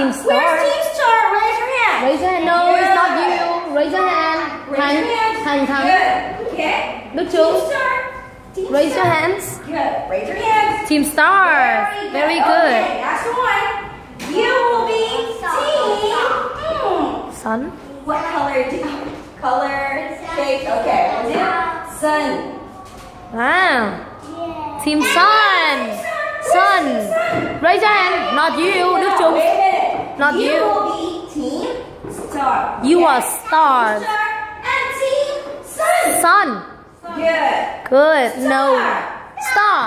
Team Star. Where's Team Star? Raise your hand. Raise your hand. No, Good. it's not you. Raise your hand. Raise your hands. Good. Okay. Đức Team Trung. Star. Raise your hands. Good. Raise your hands. Team Star. Very good. Okay, next one. You will be Team Sun. What color do you color shape? Okay. We'll do sun. Wow. Team Sun. Sun. Raise your hand. Not you, Đức Trung. Wait a minute. Not you. You will be Team Star. You are stars. Star and Team Sun. Sun. Good. Good. No. Star.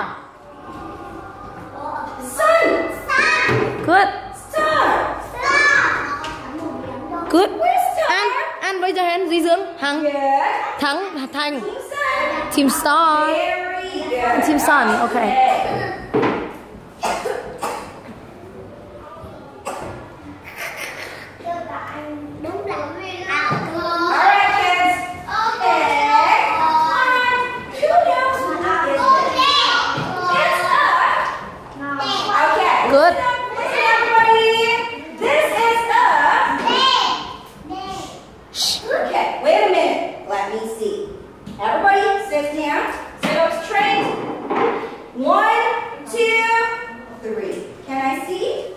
Sun. Good. Star. Good. Where's Star? And raise your hand. Duy Dương. Hằng. Good. Thắng. Thành. Team Sun. Team Star. Very good. Team Sun. Okay. Alright, kids. Okay. Who knows what is this? It's a. Okay. Good. Listen, everybody. This is a. Okay. Wait a minute. Let me see. Everybody, sit down. Sit up straight. 1, 2, 3. Can I see?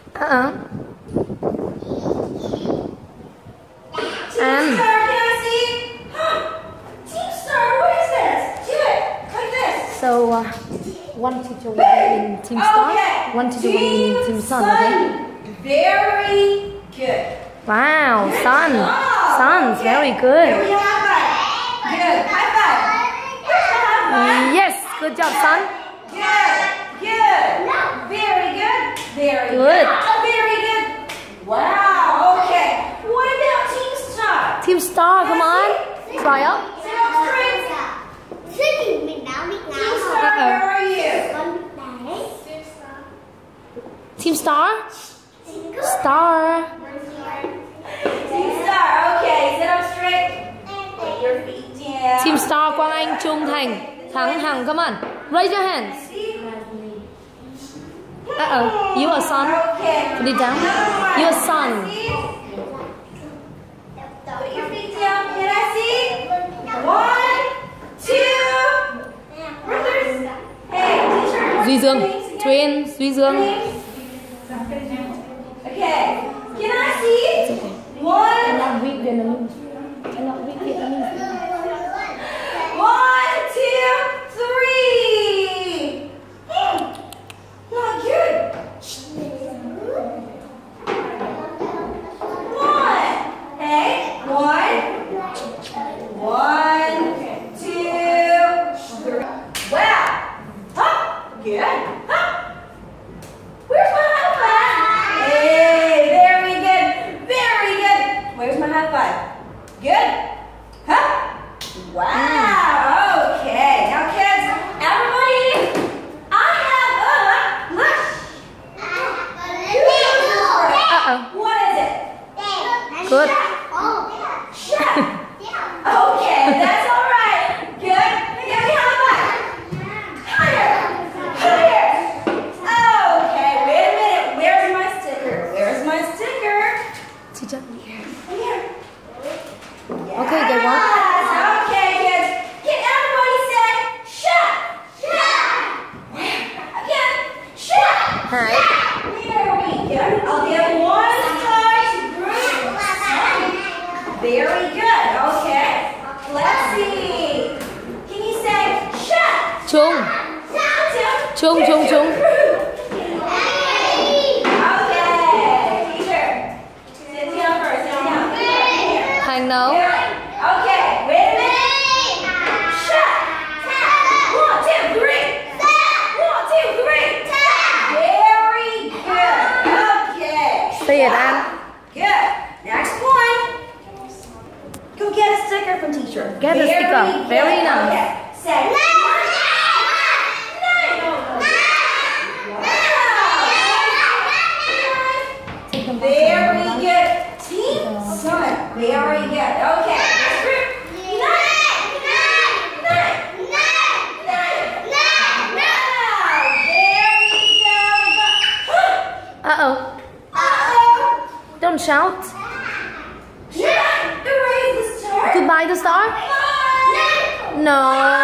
Team Star, can I see? Team Star, what is this? Do it. Like this. So, one teacher will be in Team Star. Okay. One teacher will be in Team Sun. Okay. Very good. Wow. Sun. job. Sun's Okay. very Here good. we have high five. Good. High five. Where's the high five? Yes. Good job, Sun. Good. Good. Very good. Very Good. Very good. Wow. Okay. What about Team Star? Team Star, come on. Try up. Sit up straight. Team Star, where are you? Team Star. Star. Team Star. Okay. Sit up straight. Put your feet down. Team Star, Quang Anh, Trung, Thành. Thắng, Hằng, come on. Raise your hands. You are Sun. Okay. Put it down. You are Sun. Put your feet down. Can I see? 1, 2. Brothers. Hey, teacher. Duy Dương. Twins. Duy Dương. Okay. Can I see? 1. Cannot read Vietnamese. Cannot read Vietnamese. 1, 2, 3. Not good. 1. Hey, 1. 1, 2, 3. Wow. Good. Where's my high five? Hey, very good. Very good. Where's my high five? Good. Wow. Okay. Now, kids, everybody, I have a look. What is it? Good. Chef. Okay, that's all right. Good. Give me a high five. Higher. Higher. Okay, wait a minute. Where's my sticker? Where's my sticker? Teacher. Here. Okay, get one. Yes. Okay, kids. Can everybody say chef? Again, chef. Hi. There we go. I'll give one side group. Very good. Okay. Let's see. Can you say chef? Trung. Trung, Trung, Trung. Okay. Teacher. Sit down first. Sit down. Here. Thành nấu. Okay. Wait a minute. Chef. 1, 2, 3. 1, 2, 3. Very good. Okay. Say it, An. Good. Next one. Go get a sticker from teacher. Get a sticker. Very good. nice. Okay. Say very good. Team Sun. Very good. Okay. Next group. There we go. Uh-oh. Uh-oh. shout. Should I erase the star? Goodbye the star? No.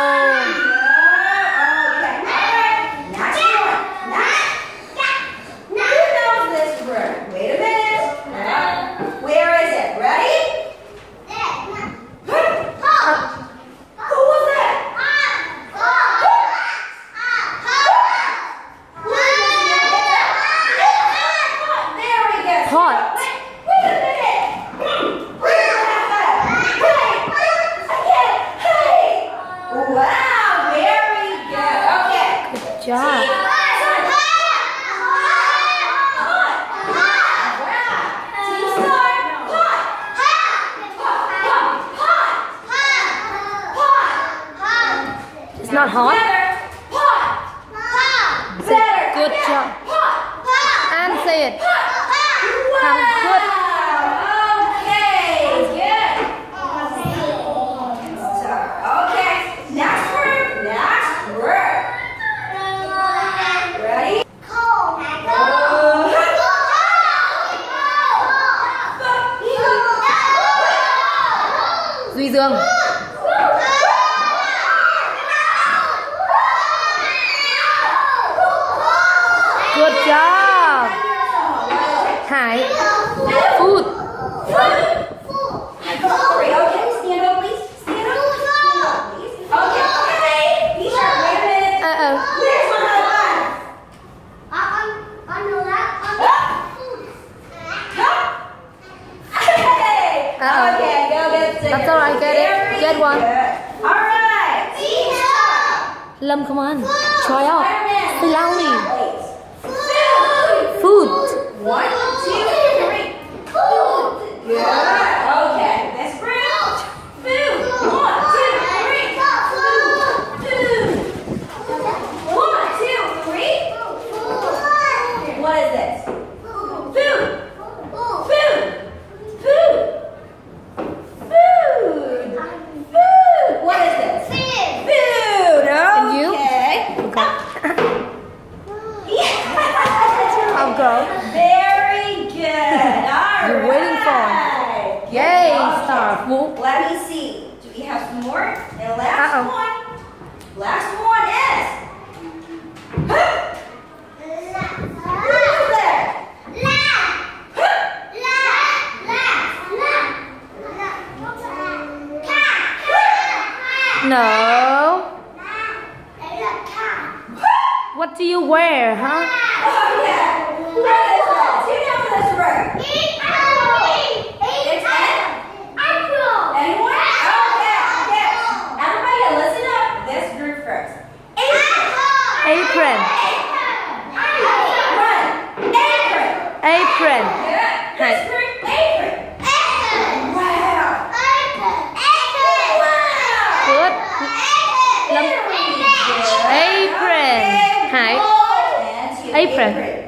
Okay. Next one. Who knows this word? Wait a minute. Where is it? Ready? Who was that? There we go. Pot. Wait a minute. Wow, very good. Okay. Good job. It's not hot. Good job. And say it. How good. Okay, good. Okay, next word. Ready? Duy Dương. Good job. Hải. Food. Okay, stand up, please. Stand up, please. Okay, T-shirt, wait a minute. Uh-oh. Where's my high Hey! Uh-oh. Okay, go get it. That's all right, get it. Get one. All right. Lâm, come on. Try out. Say loudly. Food. Food. 1, 2, 3. Food. Good. Okay. Let's bring food. 1, 2, 3. Food. 1, 2, 3. What is this? Food. Food. Food. Food. Food. What is this? Food. And you? Okay. I'll go. Very good. All You're waiting for it. right. Yay, Okay. star. Whoop. Let me see. Do we have some more? And last Uh-oh. one. Last one is. Who is there? No. What do you wear, huh? Oh yeah. What is that? Who knows this word? It's anyone? Okay. Everybody listen up. This group first. Apron. Apron. Good. This group, apron. Wow. Good. Lâm. Very good. Apron. Okay. Hải. And to Apron.